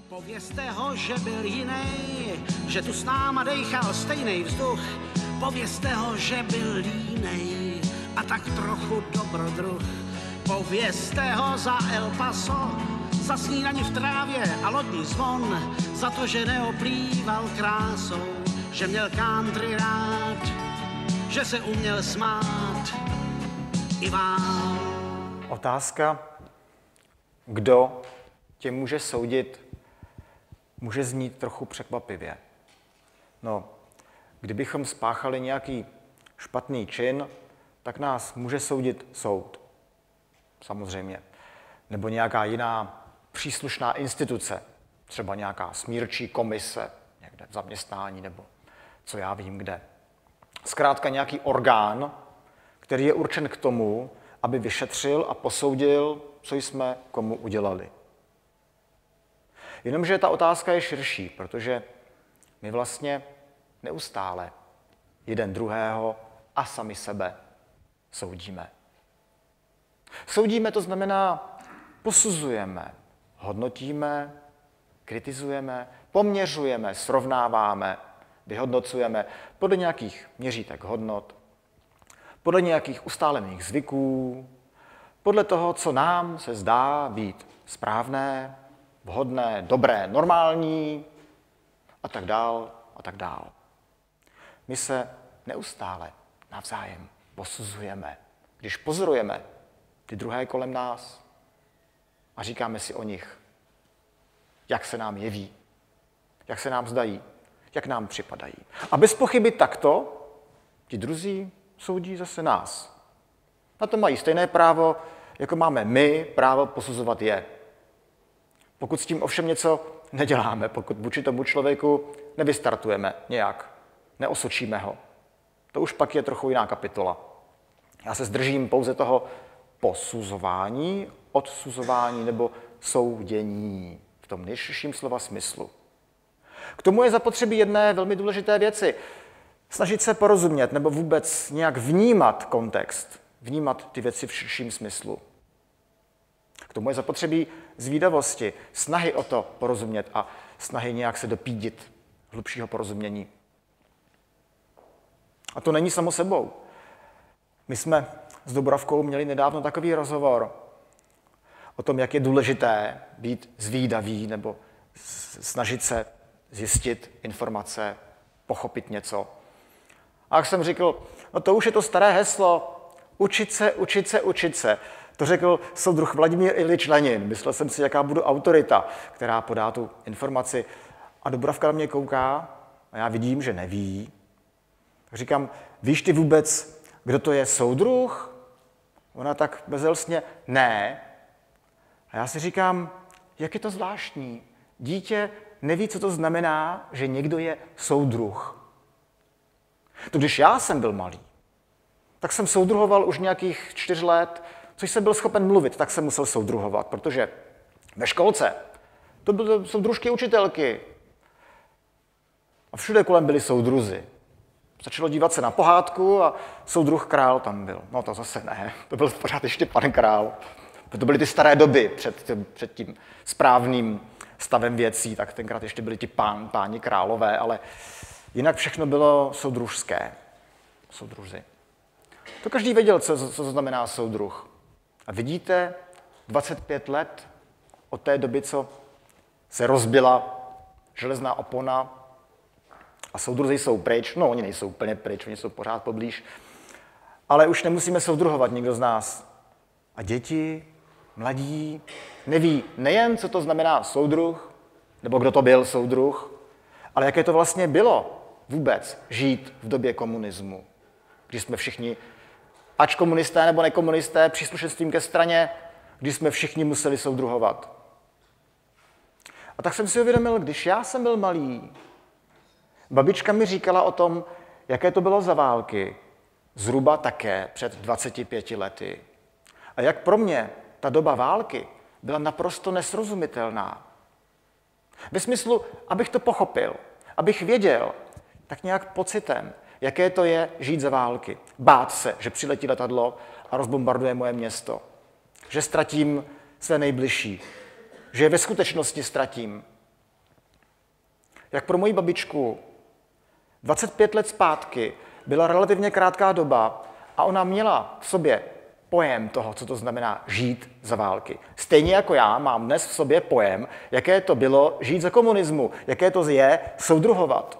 Povězte ho, že byl jiný, že tu s náma dejchal stejný vzduch. Povězte ho, že byl línej a tak trochu dobrodruh. Povězte ho za El Paso, za snídani v trávě a lodní zvon, za to, že neoplýval krásou, že měl country rád, že se uměl smát i vám. Otázka, kdo tě může soudit, může znít trochu překvapivě. No, kdybychom spáchali nějaký špatný čin, tak nás může soudit soud. Samozřejmě. Nebo nějaká jiná příslušná instituce, třeba nějaká smírčí komise, někde v zaměstnání nebo co já vím kde. Zkrátka nějaký orgán, který je určen k tomu, aby vyšetřil a posoudil, co jsme komu udělali. Jenomže ta otázka je širší, protože my vlastně neustále jeden druhého a sami sebe soudíme. Soudíme, to znamená posuzujeme, hodnotíme, kritizujeme, poměřujeme, srovnáváme, vyhodnocujeme podle nějakých měřítek hodnot, podle nějakých ustálených zvyků, podle toho, co nám se zdá být správné, vhodné, dobré, normální a tak dál a tak dál. My se neustále navzájem posuzujeme, když pozorujeme ty druhé kolem nás a říkáme si o nich, jak se nám jeví, jak se nám zdají, jak nám připadají. A bez pochyby takto ti druzí soudí zase nás. Na to mají stejné právo, jako máme my právo posuzovat je. Pokud s tím ovšem něco neděláme, pokud vůči tomu člověku nevystartujeme nějak, neosočíme ho, to už pak je trochu jiná kapitola. Já se zdržím pouze toho posuzování, odsuzování nebo soudění v tom nejširším slova smyslu. K tomu je zapotřebí jedné velmi důležité věci. Snažit se porozumět nebo vůbec nějak vnímat kontext, vnímat ty věci v širším smyslu. K tomu je zapotřebí zvídavosti, snahy o to porozumět a snahy nějak se dopídit hlubšího porozumění. A to není samo sebou. My jsme s Dubravkou měli nedávno takový rozhovor o tom, jak je důležité být zvídavý nebo snažit se zjistit informace, pochopit něco. A jak jsem řekl, no to už je to staré heslo, učit se, učit se, učit se. To řekl soudruh Vladimír Iljič Lenin. Myslel jsem si, jaká budu autorita, která podá tu informaci. A Dubravka na mě kouká a já vidím, že neví. Tak říkám, víš ty vůbec, kdo to je soudruh? Ona tak bezelstně, ne. A já si říkám, jak je to zvláštní. Dítě neví, co to znamená, že někdo je soudruh. To když já jsem byl malý, tak jsem soudruhoval už nějakých 4 let, což jsem byl schopen mluvit, tak jsem musel soudruhovat, protože ve školce to byly soudružky učitelky. A všude kolem byli soudruzi. Začalo dívat se na pohádku a soudruh král tam byl. No to zase ne, to byl pořád ještě pan král. To byly ty staré doby před tím správným stavem věcí, tak tenkrát ještě byli ti páni králové, ale jinak všechno bylo soudružské. Soudruzi. To každý věděl, co znamená soudruh. A vidíte, 25 let od té doby, co se rozbila železná opona a soudruzi jsou pryč, no oni nejsou úplně pryč, oni jsou pořád poblíž, ale už nemusíme soudruhovat nikdo z nás. A děti, mladí, neví nejen, co to znamená soudruh, nebo kdo to byl soudruh, ale jaké to vlastně bylo vůbec žít v době komunismu, když jsme všichni, ač komunisté nebo nekomunisté, příslušenstvím ke straně, když jsme všichni museli soudruhovat. A tak jsem si uvědomil, když já jsem byl malý, babička mi říkala o tom, jaké to bylo za války, zhruba také před 25 lety. A jak pro mě ta doba války byla naprosto nesrozumitelná. Ve smyslu, abych to pochopil, abych věděl, tak nějak pocitem, jaké to je žít za války. Bát se, že přiletí letadlo a rozbombarduje moje město. Že ztratím své nejbližší. Že je ve skutečnosti ztratím. Jak pro moji babičku 25 let zpátky byla relativně krátká doba a ona měla v sobě pojem toho, co to znamená žít za války. Stejně jako já mám dnes v sobě pojem, jaké to bylo žít za komunismu, jaké to je soudruhovat.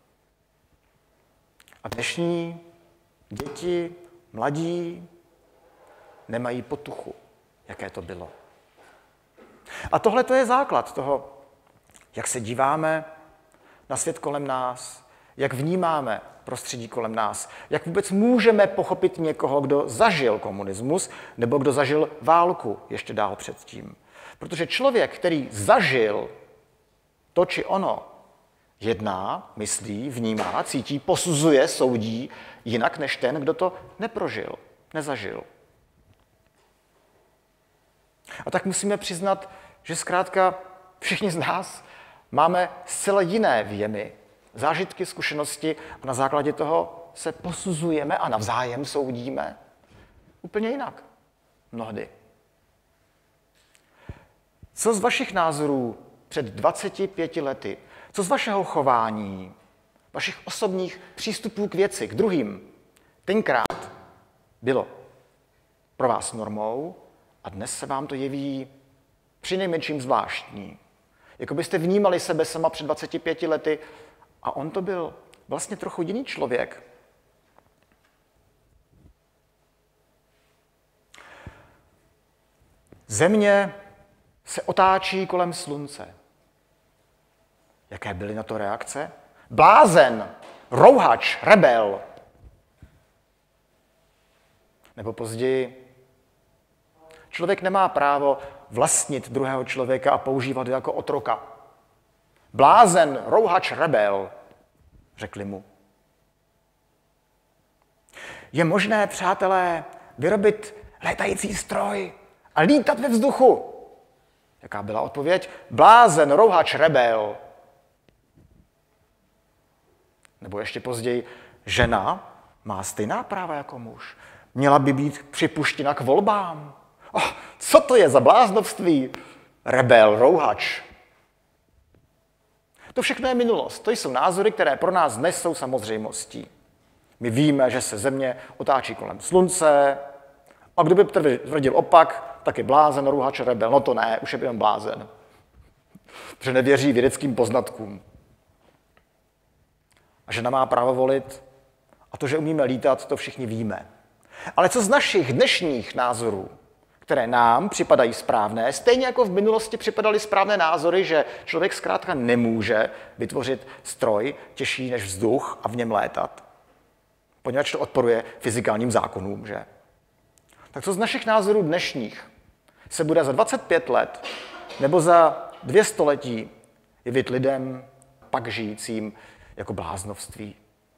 A dnešní děti, mladí, nemají potuchu, jaké to bylo. A tohle to je základ toho, jak se díváme na svět kolem nás, jak vnímáme prostředí kolem nás, jak vůbec můžeme pochopit někoho, kdo zažil komunismus nebo kdo zažil válku ještě dál předtím. Protože člověk, který zažil to či ono, jedná, myslí, vnímá, cítí, posuzuje, soudí jinak než ten, kdo to neprožil, nezažil. A tak musíme přiznat, že zkrátka všichni z nás máme zcela jiné věmy, zážitky, zkušenosti a na základě toho se posuzujeme a navzájem soudíme úplně jinak. Mnohdy. Co z vašich názorů před 25 lety, co z vašeho chování, vašich osobních přístupů k věci, k druhým, tenkrát bylo pro vás normou a dnes se vám to jeví přinejmenším zvláštní. Jako byste vnímali sebe sama před 25 lety a on to byl vlastně trochu jiný člověk. Země se otáčí kolem slunce. Jaké byly na to reakce? Blázen, rouhač, rebel. Nebo později, člověk nemá právo vlastnit druhého člověka a používat ho jako otroka. Blázen, rouhač, rebel, řekli mu. Je možné, přátelé, vyrobit létající stroj a lítat ve vzduchu? Jaká byla odpověď? Blázen, rouhač, rebel. Nebo ještě později, žena má stejná práva jako muž. Měla by být připuštěna k volbám. Co to je za bláznovství? Rebel, rouhač. To všechno je minulost. To jsou názory, které pro nás dnes jsou samozřejmostí. My víme, že se země otáčí kolem slunce a kdo by tvrdil opak, tak je blázen, rouhač, rebel. No to ne, už je jenom blázen. Protože nevěří vědeckým poznatkům. A žena má právo volit a to, že umíme lítat, to všichni víme. Ale co z našich dnešních názorů, které nám připadají správné, stejně jako v minulosti připadaly správné názory, že člověk zkrátka nemůže vytvořit stroj těžší než vzduch a v něm létat, poněvadž to odporuje fyzikálním zákonům, že? Tak co z našich názorů dnešních se bude za 25 let nebo za 2 století jevit lidem pak žijícím jako bláznovství?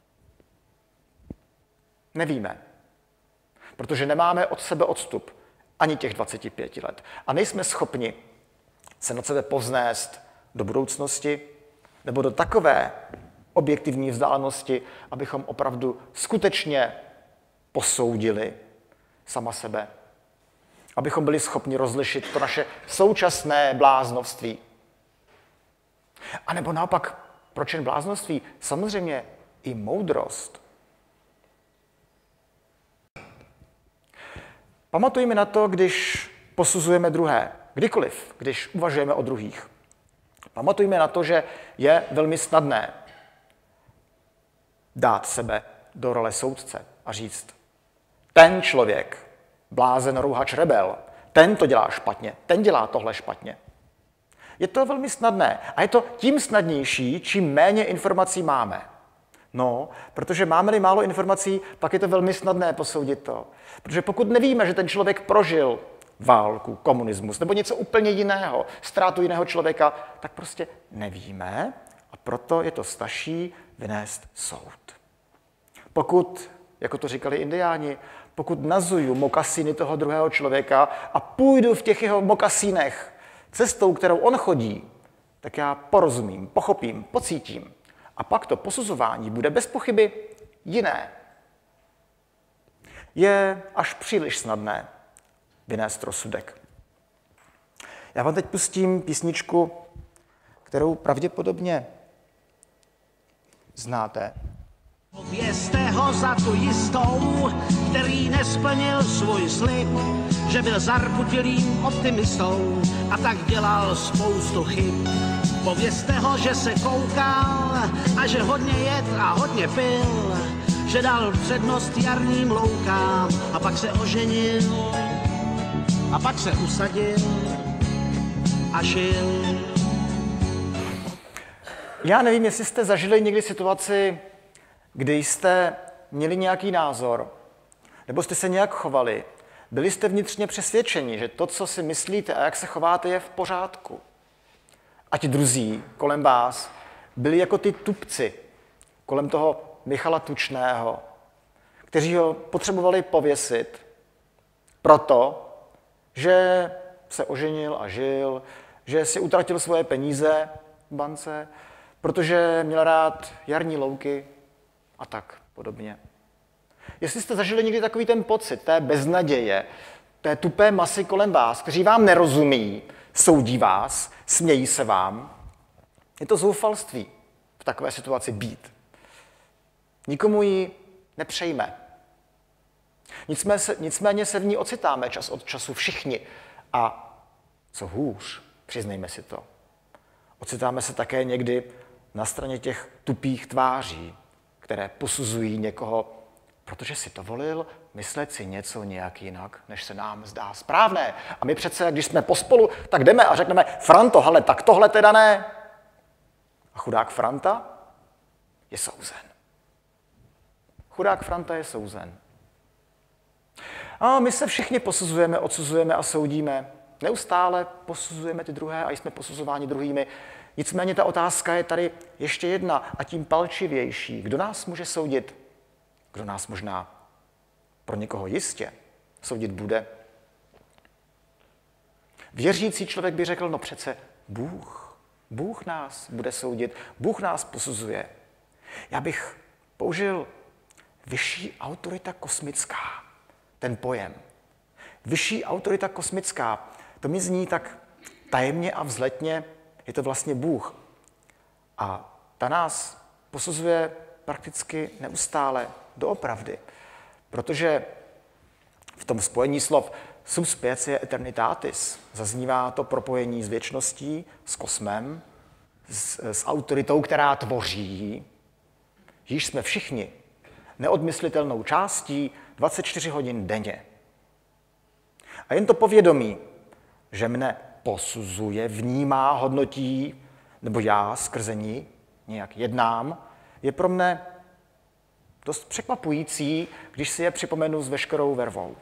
Nevíme, protože nemáme od sebe odstup ani těch 25 let. A nejsme schopni se nad sebe povznést do budoucnosti nebo do takové objektivní vzdálenosti, abychom opravdu skutečně posoudili sama sebe. Abychom byli schopni rozlišit to naše současné bláznovství. A nebo naopak, proč jen bláznovství? Samozřejmě i moudrost. Pamatujme na to, když posuzujeme druhé, kdykoliv, když uvažujeme o druhých. Pamatujme na to, že je velmi snadné dát sebe do role soudce a říct, ten člověk, blázen, rouhač, rebel, ten to dělá špatně, ten dělá tohle špatně. Je to velmi snadné a je to tím snadnější, čím méně informací máme. No, protože máme-li málo informací, pak je to velmi snadné posoudit to. Protože pokud nevíme, že ten člověk prožil válku, komunismus nebo něco úplně jiného, ztrátu jiného člověka, tak prostě nevíme a proto je to snazší vynést soud. Pokud, jako to říkali indiáni, pokud nazuju mokasíny toho druhého člověka a půjdu v těch jeho mokasínech cestou, kterou on chodí, tak já porozumím, pochopím, pocítím. A pak to posuzování bude bez pochyby jiné. Je až příliš snadné vynést rozsudek. Já vám teď pustím písničku, kterou pravděpodobně znáte. Povězte ho za tu jistou, který nesplnil svůj slib, že byl zarputilým optimistou a tak dělal spoustu chyb. Povězte ho, že se koukal a že hodně jet a hodně pil, že dal přednost jarním loukám a pak se oženil a pak se usadil a žil. Já nevím, jestli jste zažili někdy situaci, kdy jste měli nějaký názor, nebo jste se nějak chovali, byli jste vnitřně přesvědčeni, že to, co si myslíte a jak se chováte, je v pořádku. A ti druzí kolem vás byli jako ty tupci kolem toho Michala Tučného, kteří ho potřebovali pověsit proto, že se oženil a žil, že si utratil svoje peníze v bance, protože měl rád jarní louky a tak podobně. Jestli jste zažili někdy takový ten pocit té beznaděje, té tupé masy kolem vás, kteří vám nerozumí, soudí vás, smějí se vám, je to zoufalství v takové situaci být. Nikomu ji nepřejme. Nicméně se v ní ocitáme čas od času všichni. A co hůř, přiznejme si to, ocitáme se také někdy na straně těch tupých tváří, které posuzují někoho, protože si to volil, myslet si něco nějak jinak, než se nám zdá správné. A my přece, když jsme pospolu, tak jdeme a řekneme, Franto, hele, tak tohle teda ne. A chudák Franta je souzen. Chudák Franta je souzen. A my se všichni posuzujeme, odsuzujeme a soudíme. Neustále posuzujeme ty druhé a jsme posuzováni druhými. Nicméně ta otázka je tady ještě jedna a tím palčivější. Kdo nás může soudit? Kdo nás možná pro někoho jistě soudit bude? Věřící člověk by řekl, no přece Bůh. Bůh nás bude soudit, Bůh nás posuzuje. Já bych použil vyšší autorita kosmická, ten pojem. Vyšší autorita kosmická, to mi zní tak tajemně a vzletně, je to vlastně Bůh. A ta nás posuzuje prakticky neustále doopravdy, protože v tom spojení slov sub specie eternitatis zaznívá to propojení s věčností, s kosmem, s autoritou, která tvoří, již jsme všichni neodmyslitelnou částí 24 hodin denně. A jen to povědomí, že mne posuzuje, vnímá, hodnotí, nebo já skrze ní nějak jednám, je pro mne dost překvapující, když si je připomenu s veškerou vervou.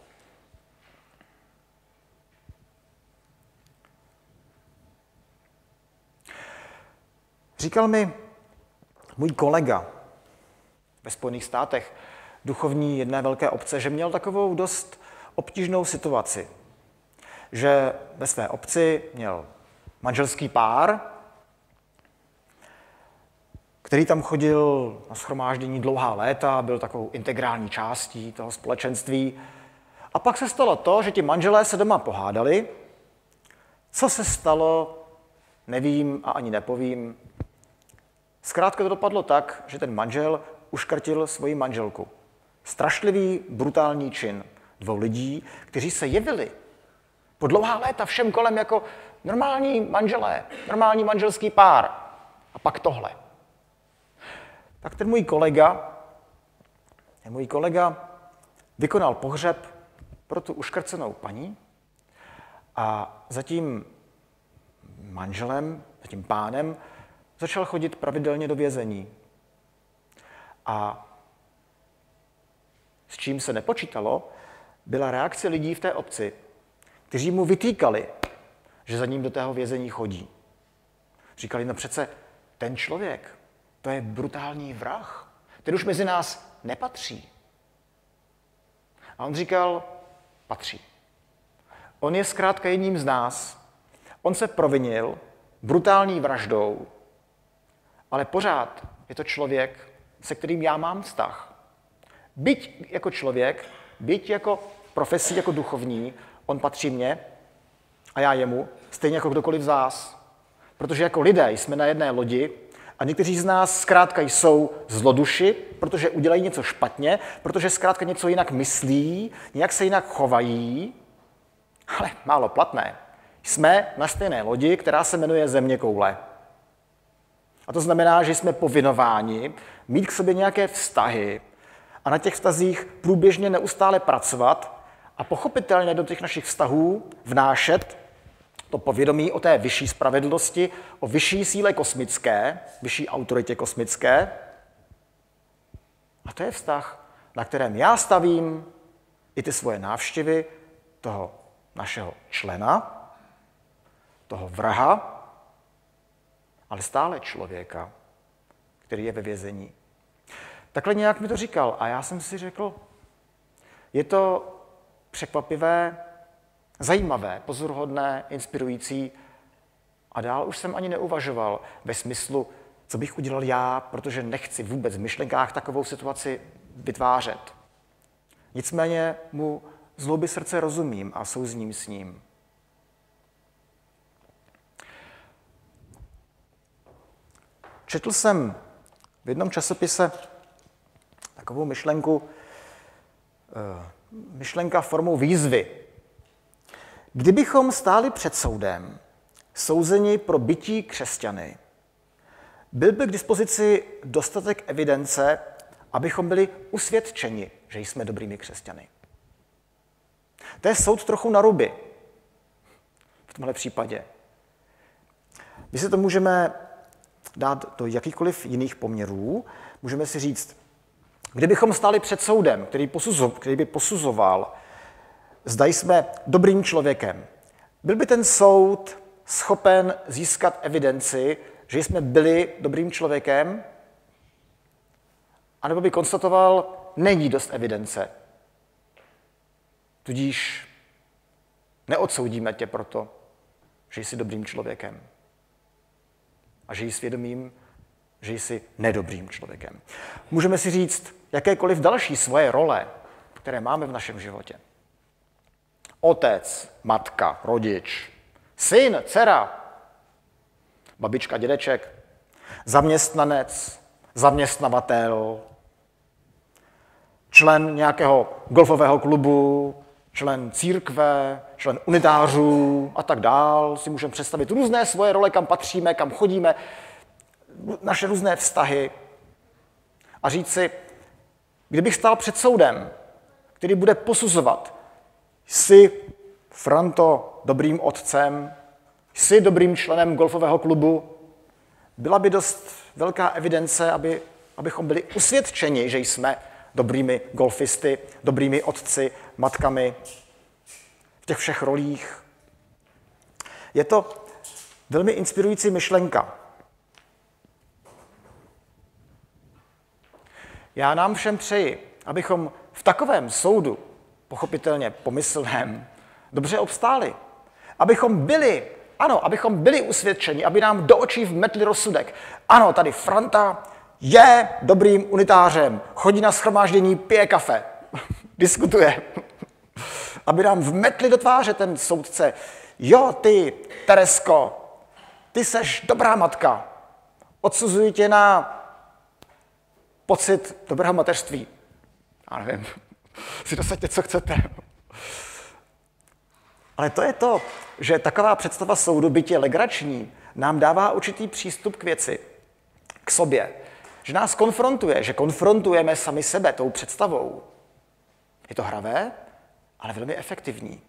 Říkal mi můj kolega ve Spojených státech, duchovní jedné velké obce, že měl takovou dost obtížnou situaci, že ve své obci měl manželský pár, který tam chodil na shromáždění dlouhá léta, byl takovou integrální částí toho společenství. A pak se stalo to, že ti manželé se doma pohádali. Co se stalo, nevím a ani nepovím. Zkrátka to dopadlo tak, že ten manžel uškrtil svoji manželku. Strašlivý, brutální čin dvou lidí, kteří se jevili po dlouhá léta všem kolem jako normální manželé, normální manželský pár. A pak tohle. Tak ten můj kolega vykonal pohřeb pro tu uškrcenou paní a za tím manželem, za tím pánem, začal chodit pravidelně do vězení. A s čím se nepočítalo, byla reakce lidí v té obci, kteří mu vytýkali, že za ním do tého vězení chodí. Říkali, no přece ten člověk, to je brutální vrah, ten už mezi nás nepatří. A on říkal, patří. On je zkrátka jedním z nás. On se provinil brutální vraždou, ale pořád je to člověk, se kterým já mám vztah. Byť jako člověk, byť jako profesí, jako duchovní, on patří mně a já jemu, stejně jako kdokoliv z vás. Protože jako lidé jsme na jedné lodi A někteří z nás zkrátka jsou zloduši, protože udělají něco špatně, protože zkrátka něco jinak myslí, nějak se jinak chovají, ale málo platné. Jsme na stejné lodi, která se jmenuje zeměkoule. A to znamená, že jsme povinováni mít k sobě nějaké vztahy a na těch vztazích průběžně neustále pracovat a pochopitelně do těch našich vztahů vnášet to povědomí o té vyšší spravedlnosti, o vyšší síle kosmické, vyšší autoritě kosmické. A to je vztah, na kterém já stavím i ty svoje návštěvy toho našeho člena, toho vraha, ale stále člověka, který je ve vězení. Takhle nějak mi to říkal a já jsem si řekl, je to překvapivé, zajímavé, pozoruhodné, inspirující a dál už jsem ani neuvažoval ve smyslu, co bych udělal já, protože nechci vůbec v myšlenkách takovou situaci vytvářet. Nicméně mu z hloubi srdce rozumím a souzním s ním. Četl jsem v jednom časopise takovou myšlenka formou výzvy. Kdybychom stáli před soudem, souzeni pro bití křesťany, byl by k dispozici dostatek evidence, abychom byli usvědčeni, že jsme dobrými křesťany. To je soud trochu na ruby v tomhle případě. My si to můžeme dát do jakýchkoliv jiných poměrů. Můžeme si říct, kdybychom stáli před soudem, který by posuzoval, zda jsme dobrým člověkem, byl by ten soud schopen získat evidenci, že jsme byli dobrým člověkem, anebo by konstatoval, není dost evidence. Tudíž neodsoudíme tě proto, že jsi dobrým člověkem a že jsi svědomím, že jsi nedobrým člověkem. Můžeme si říct jakékoliv další svoje role, které máme v našem životě. Otec, matka, rodič, syn, dcera, babička, dědeček, zaměstnanec, zaměstnavatel, člen nějakého golfového klubu, člen církve, člen unitářů a tak dál. Si můžeme představit různé svoje role, kam patříme, kam chodíme, naše různé vztahy a říct si, kdybych stál před soudem, který bude posuzovat, jsi, Franto, dobrým otcem, jsi dobrým členem golfového klubu, byla by dost velká evidence, abychom byli usvědčeni, že jsme dobrými golfisty, dobrými otci, matkami v těch všech rolích. Je to velmi inspirující myšlenka. Já nám všem přeji, abychom v takovém soudu, pochopitelně pomyslném, dobře obstáli. Abychom byli usvědčeni, aby nám do očí vmetli rozsudek. Ano, tady Franta je dobrým unitářem, chodí na shromáždění, pije kafe, diskutuje. Aby nám vmetli do tváře ten soudce. Jo, ty, Teresko, ty seš dobrá matka. Odsuzuji tě na pocit dobrého mateřství. Já nevím, si dosaďte, co chcete. Ale to je to, že taková představa soudu, byť je legrační, nám dává určitý přístup k věci, k sobě. Že nás konfrontuje, že konfrontujeme sami sebe tou představou. Je to hravé, ale velmi efektivní.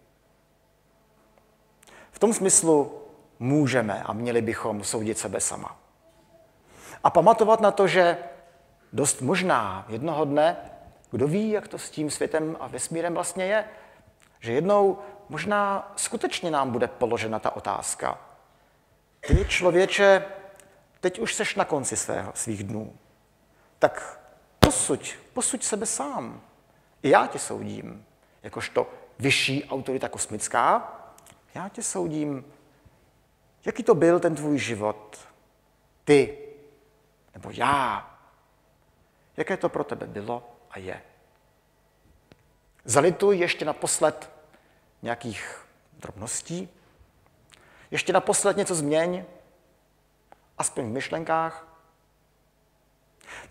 V tom smyslu můžeme a měli bychom soudit sebe sama. A pamatovat na to, že dost možná jednoho dne, kdo ví, jak to s tím světem a vesmírem vlastně je, že jednou možná skutečně nám bude položena ta otázka. Ty, člověče, teď už seš na konci svých dnů. Tak posuď sebe sám. I já tě soudím. Jakožto vyšší autorita kosmická, já tě soudím. Jaký to byl ten tvůj život? Ty, nebo já. Jaké to pro tebe bylo a je. Zalituj ještě naposled nějakých drobností. Ještě naposled něco změň, aspoň v myšlenkách,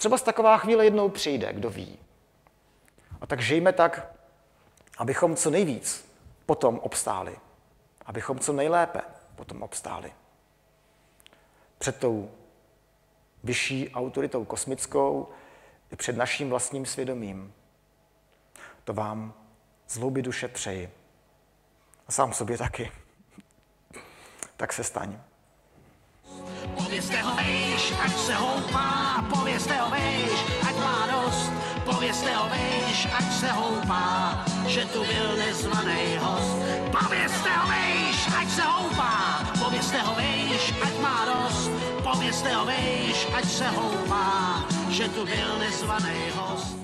třeba taková chvíle jednou přijde, kdo ví. A tak žijme tak, abychom co nejvíc potom obstáli. Abychom co nejlépe potom obstáli. Před tou vyšší autoritou kosmickou i před naším vlastním svědomím. To vám z hloubi duše přeji. A sám sobě taky. Tak se staň. Povězte ho vejš, ať se houpá, povězte ho vejš, ať má dost. Povězte ho vejš, ať se houpá, že tu byl nezvaný host. Povězte ho vejš, ať se houpá, povězte ho vejš, ať má dost. Povězte ho vejš, ať se houpá, že tu byl nezvaný host.